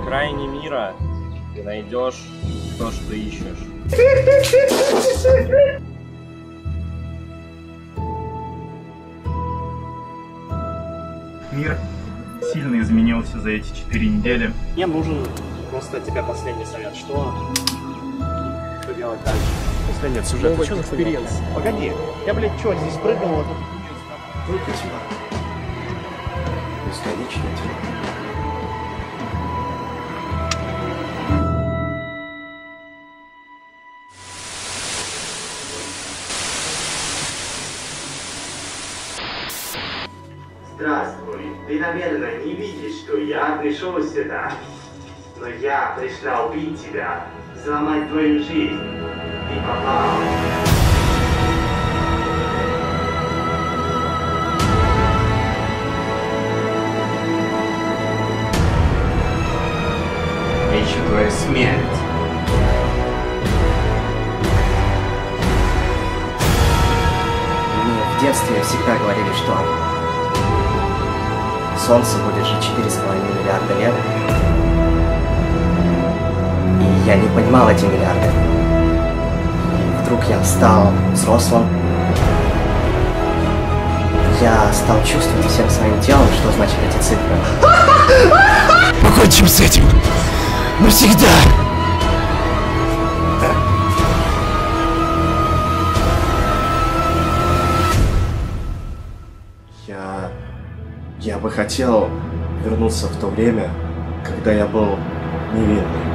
окраине мира ты найдешь то, что ищешь. Мир сильно изменился за эти 4 недели. Мне нужен просто от тебя последний совет. Что делать дальше? Последний от сюжета. Что за экспириенс? Погоди, я, блядь, что, здесь прыгал? Только сюда. Бесконечно тебе. Здравствуй. Ты, наверное, не видишь, что я пришел сюда. Но я пришла убить тебя, взломать твою жизнь. Ты попал. Я ищу твою смерть. Мне в детстве всегда говорили, что Солнце будет жить 4,5 миллиарда лет. И я не понимал эти миллиарды. И вдруг я стал взрослым. Я стал чувствовать всем своим телом, что значит эти цифры. Покончим с этим. Навсегда. Я бы хотел вернуться в то время, когда я был невинный.